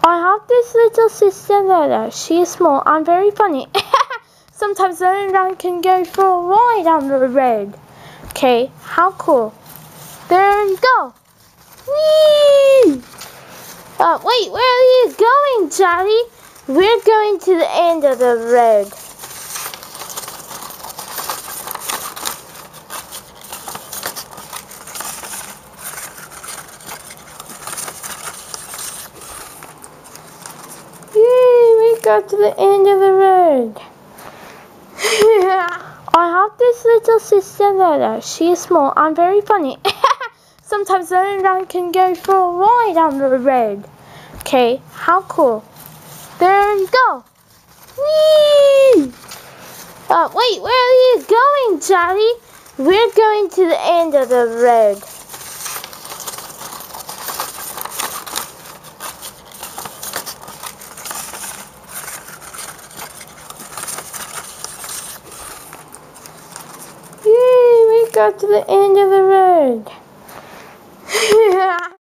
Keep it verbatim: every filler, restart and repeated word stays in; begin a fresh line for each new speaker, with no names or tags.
I have this little sister Lola. She is small and very funny. Sometimes Lola and I can go for a ride on the road. Okay, how cool. There you go. Whee! Uh, wait, where are you going, Charlie? We're going to the end of the road. Yay, we got to the end of the road. I have this little sister Lola. She is small and very funny. Sometimes Lola and I can go for a ride on the road. Okay, how cool. There you go. Whee! Uh, wait, where are you going, Charlie? We're going to the end of the road. Yay, we got to the end of the road.